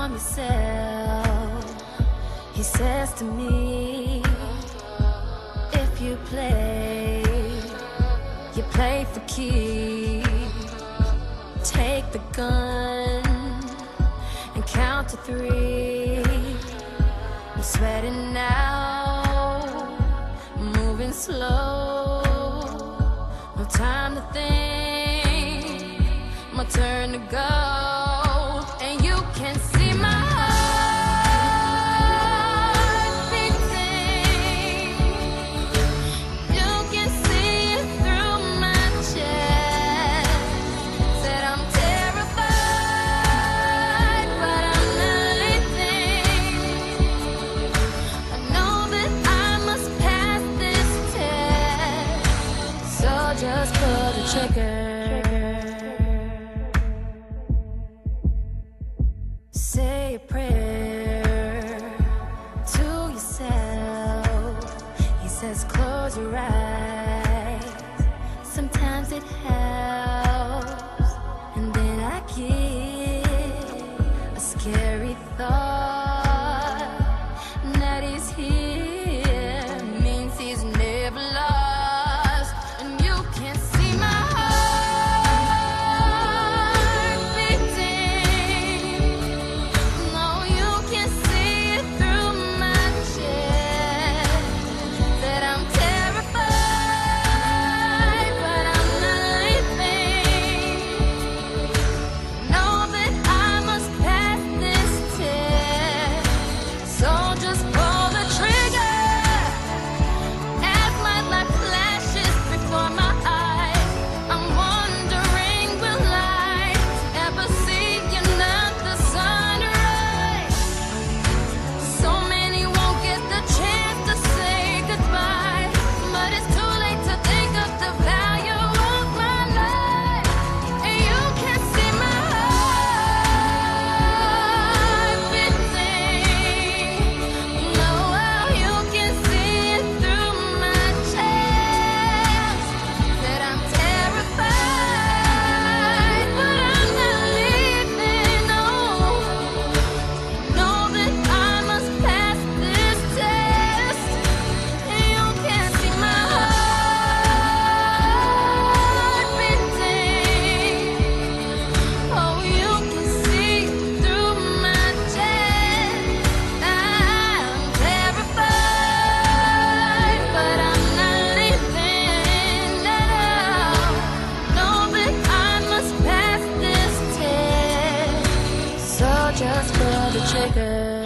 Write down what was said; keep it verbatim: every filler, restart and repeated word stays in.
from yourself. He says to me, if you play, you play for keeps. Take the gun and count to three. I'm sweating now, moving slow. No time to think, my turn to go. And you can see my heart beating. You can see it through my chest. Said I'm terrified, but I'm not leaving. I know that I must pass this test, so just pull the trigger. Say a prayer to yourself. He says close your eyes, sometimes it helps. And then I get a scary thought that he's here, means he's never lost. And you can see my heart beating. No, you can see it through my chest. That I'm terrified, but I'm not leaving. Know that I must pass this test, so just pull the trigger. As my life flashes before my eyes, I'm wondering, will I ever see another sunrise? So many won't get the chance to say goodbye, but it's too late to think of the value of my life. And you can see my heart beating. No, you can see it through my chest. Said I'm terrified, but I'm not leaving. No, know that I must pass this test. And you can see my heart beating. Oh, you can see through my chest. I'm terrified, but I'm not leaving. No, know that I must pass this test, so just pull the trigger.